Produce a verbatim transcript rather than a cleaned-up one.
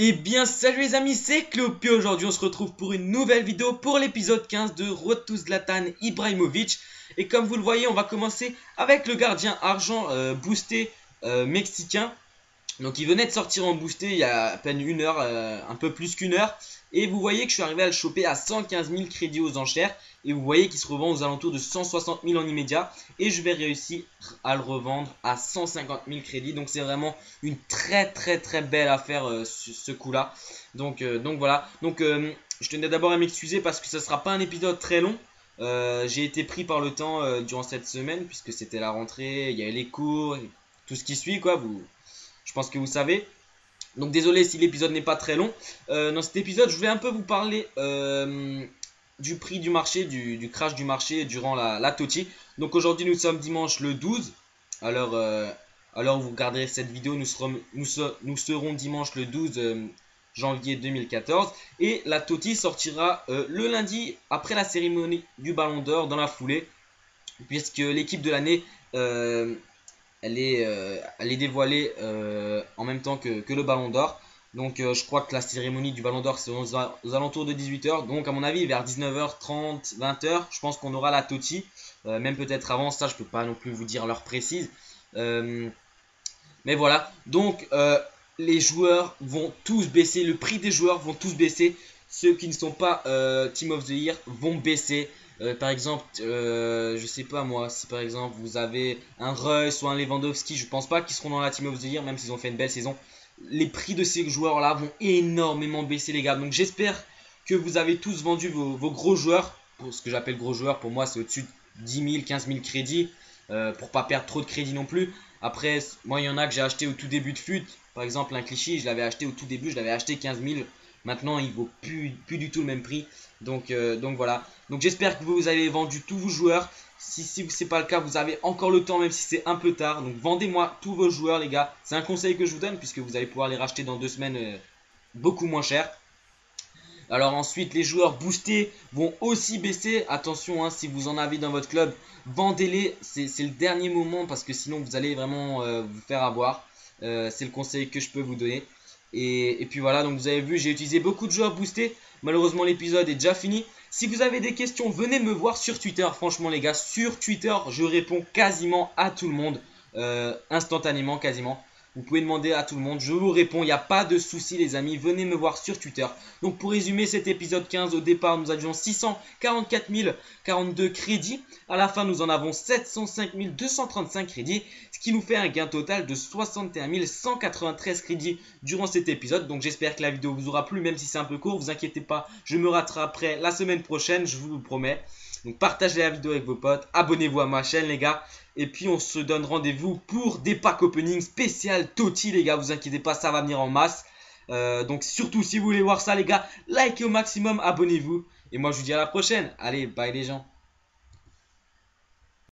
Eh bien salut les amis, c'est Cléopio. Aujourd'hui on se retrouve pour une nouvelle vidéo pour l'épisode quinze de Road to Zlatan Ibrahimovic. Et comme vous le voyez, on va commencer avec le gardien argent euh, boosté euh, mexicain. Donc il venait de sortir en boosté il y a à peine une heure, euh, un peu plus qu'une heure. Et vous voyez que je suis arrivé à le choper à cent quinze mille crédits aux enchères. Et vous voyez qu'il se revend aux alentours de cent soixante mille en immédiat. Et je vais réussir à le revendre à cent cinquante mille crédits. Donc c'est vraiment une très très très belle affaire euh, ce, ce coup là. Donc, euh, donc voilà. Donc euh, je tenais d'abord à m'excuser parce que ce ne sera pas un épisode très long. Euh, J'ai été pris par le temps euh, durant cette semaine puisque c'était la rentrée. Il y a les cours, tout ce qui suit quoi. Vous, je pense que vous savez. Donc désolé si l'épisode n'est pas très long. Euh, dans cet épisode, je voulais un peu vous parler euh, du prix du marché, du, du crash du marché durant la, la Totti. Donc aujourd'hui, nous sommes dimanche le douze. Alors, euh, alors vous regarderez cette vidéo, nous serons, nous, ser, nous serons dimanche le douze euh, janvier deux mille quatorze. Et la Totti sortira euh, le lundi après la cérémonie du Ballon d'Or dans la foulée. Puisque l'équipe de l'année... Euh, Elle est, euh, elle est dévoilée euh, en même temps que, que le Ballon d'Or. Donc euh, je crois que la cérémonie du Ballon d'Or c'est aux, aux alentours de dix-huit heures. Donc à mon avis vers dix-neuf heures trente, vingt heures, je pense qu'on aura la Totti. Euh, même peut-être avant ça, je peux pas non plus vous dire l'heure précise. Euh, mais voilà, donc euh, les joueurs vont tous baisser, le prix des joueurs vont tous baisser. Ceux qui ne sont pas euh, Team of the Year vont baisser. Euh, par exemple, euh, je sais pas moi, si par exemple vous avez un Reus ou un Lewandowski, je pense pas qu'ils seront dans la Team of the Year, même s'ils ont fait une belle saison. Les prix de ces joueurs là vont énormément baisser les gars. Donc j'espère que vous avez tous vendu vos, vos gros joueurs. Pour ce que j'appelle gros joueurs, pour moi c'est au-dessus de dix mille, quinze mille crédits. Euh, pour pas perdre trop de crédits non plus. Après, moi il y en a que j'ai acheté au tout début de fut. Par exemple un Clichy, je l'avais acheté au tout début, je l'avais acheté quinze mille. Maintenant il vaut plus, plus du tout le même prix. Donc, euh, donc voilà. Donc j'espère que vous avez vendu tous vos joueurs. Si, si ce n'est pas le cas, vous avez encore le temps, même si c'est un peu tard. Donc vendez-moi tous vos joueurs les gars. C'est un conseil que je vous donne puisque vous allez pouvoir les racheter dans deux semaines euh, beaucoup moins cher. Alors ensuite les joueurs boostés vont aussi baisser. Attention hein, si vous en avez dans votre club, vendez-les. C'est le dernier moment parce que sinon vous allez vraiment euh, vous faire avoir. Euh, c'est le conseil que je peux vous donner. Et, et puis voilà, donc vous avez vu, j'ai utilisé beaucoup de joueurs boostés. Malheureusement l'épisode est déjà fini. Si vous avez des questions, venez me voir sur Twitter. Franchement les gars, sur Twitter, je réponds quasiment à tout le monde. Euh, instantanément quasiment. Vous pouvez demander à tout le monde, je vous réponds, il n'y a pas de souci les amis, venez me voir sur Twitter. Donc pour résumer cet épisode quinze, au départ nous avions six cent quarante-quatre mille quarante-deux crédits. À la fin nous en avons sept cent cinq mille deux cent trente-cinq crédits, ce qui nous fait un gain total de soixante et un mille cent quatre-vingt-treize crédits durant cet épisode. Donc j'espère que la vidéo vous aura plu, même si c'est un peu court, vous inquiétez pas, je me rattraperai la semaine prochaine, je vous le promets. Donc partagez la vidéo avec vos potes, abonnez-vous à ma chaîne les gars. Et puis on se donne rendez-vous pour des packs opening spécial Totti les gars, vous inquiétez pas, ça va venir en masse. Euh, donc surtout si vous voulez voir ça les gars, likez au maximum, abonnez-vous. Et moi je vous dis à la prochaine, allez bye les gens.